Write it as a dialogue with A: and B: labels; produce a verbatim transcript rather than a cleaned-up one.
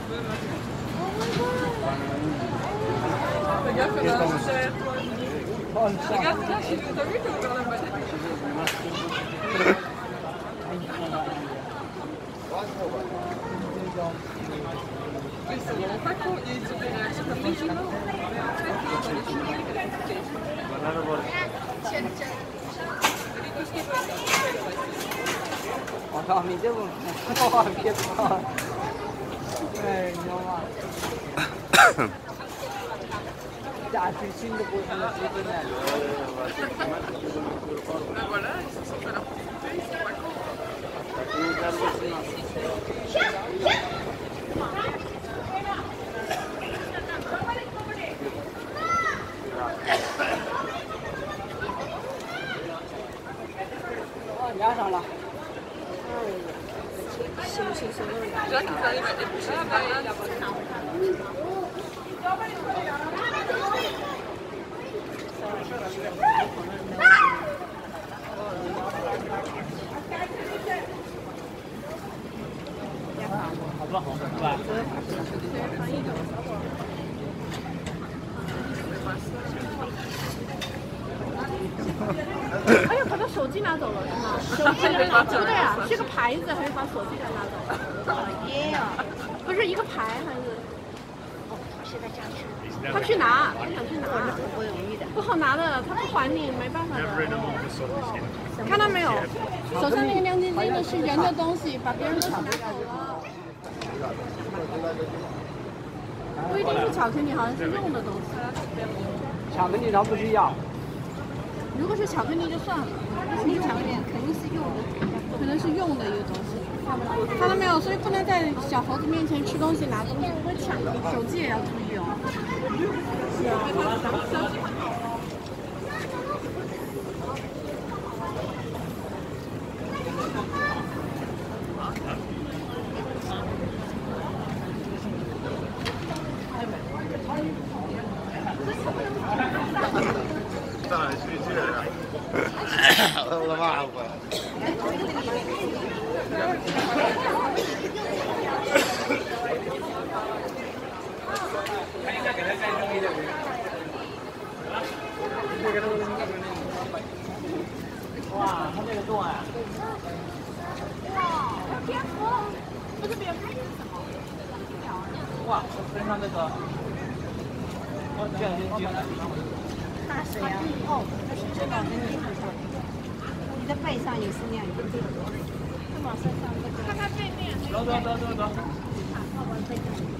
A: Regarde comme un cher. Regarde, là, t'as vu que le gardien Ils sont vraiment pas cons, ils ont des réactions comme des humains.
B: 我靠，你这么，哇，别跑！哎，你知道吗？下去新的不是那谁真的。
A: Ben voilà, ils se sont fait leur petite idée, ils sont pas cons.
B: 压上了。
A: Jacques, ils arrivent à éplucher les bananes.
B: 好多红是吧？
C: 哎呀，把他手机拿走了是吗？手机给拿走了呀，是个牌子还是把手机给拿走了？耶呀，不是一个牌还是？他去拿，他想去拿，不容易的，不好拿的，他不还你没办法的。看到没有？手上那个亮晶晶的是人的东西，把别人东西拿走了。不一定是巧克力，好像是用的东西。
B: 巧克力他不需要。
C: 如果是巧克力就算了，是巧克力肯定是用的，可能是用的一个东西，看到没有？所以不能在小猴子面前吃东西拿东西，不会抢的，手机也要注意哦。是啊。
D: والله ما اعرفه
B: 哇，它这个洞啊！
C: 哇，蝙蝠，不是蝙蝠，
B: 哇，身上这个，哦，这样就就。
E: 大水啊！哦，那是真的跟你很像。你的背上也是那样一个这个，是往身上这个。
C: 看它背面。
B: 走走走走走。
E: 看我背上。